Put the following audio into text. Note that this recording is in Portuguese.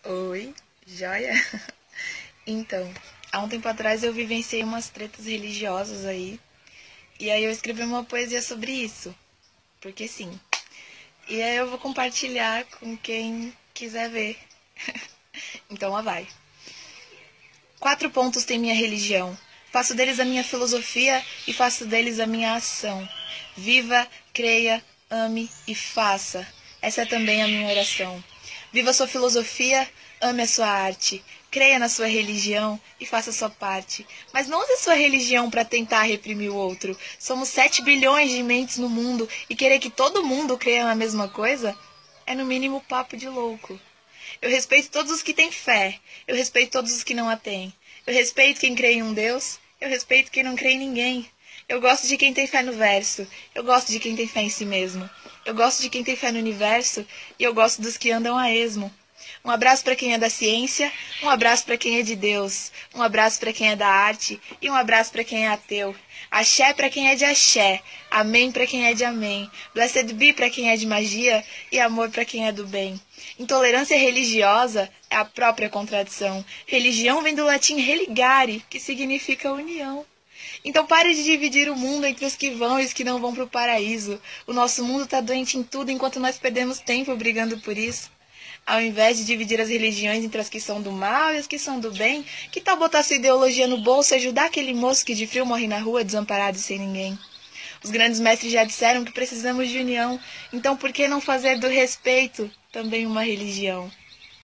Oi, joia? Então, há um tempo atrás eu vivenciei umas tretas religiosas aí. E aí eu escrevi uma poesia sobre isso. Porque sim. E aí eu vou compartilhar com quem quiser ver. Então lá vai. 4 pontos tem minha religião. Faço deles a minha filosofia e faço deles a minha ação. Viva, creia, ame e faça. Essa é também a minha oração. Viva a sua filosofia, ame a sua arte. Creia na sua religião e faça a sua parte. Mas não use a sua religião para tentar reprimir o outro. Somos 7 bilhões de mentes no mundo e querer que todo mundo creia na mesma coisa é no mínimo papo de louco. Eu respeito todos os que têm fé. Eu respeito todos os que não a têm. Eu respeito quem crê em um Deus. Eu respeito quem não crê em ninguém. Eu gosto de quem tem fé no verso. Eu gosto de quem tem fé em si mesmo. Eu gosto de quem tem fé no universo. E eu gosto dos que andam a esmo. Um abraço para quem é da ciência, um abraço para quem é de Deus, um abraço para quem é da arte e um abraço para quem é ateu. Axé para quem é de axé, amém para quem é de amém, blessed be para quem é de magia e amor para quem é do bem. Intolerância religiosa é a própria contradição. Religião vem do latim religare, que significa união. Então pare de dividir o mundo entre os que vão e os que não vão para o paraíso. O nosso mundo está doente em tudo enquanto nós perdemos tempo brigando por isso. Ao invés de dividir as religiões entre as que são do mal e as que são do bem, que tal botar sua ideologia no bolso e ajudar aquele moço que de frio morre na rua desamparado e sem ninguém? Os grandes mestres já disseram que precisamos de união, então por que não fazer do respeito também uma religião?